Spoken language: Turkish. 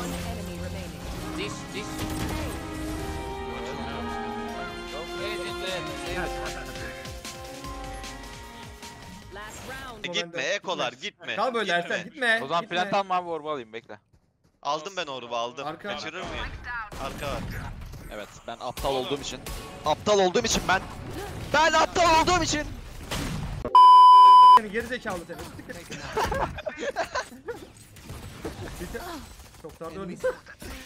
enemy remaining. This. Last round. Gitme ekolar gitme. Kal böyle Ersen gitme. O zaman gitme. plant alma abi orba alayım bekle. Aldım ben orbu aldım. Arka. Kaçırır mıyım? Arka var. Evet ben aptal olduğum için. Aptal olduğum için ben. Ben aptal olduğum için. Seni geri zekalı seni. Bitti. Çok daha dön.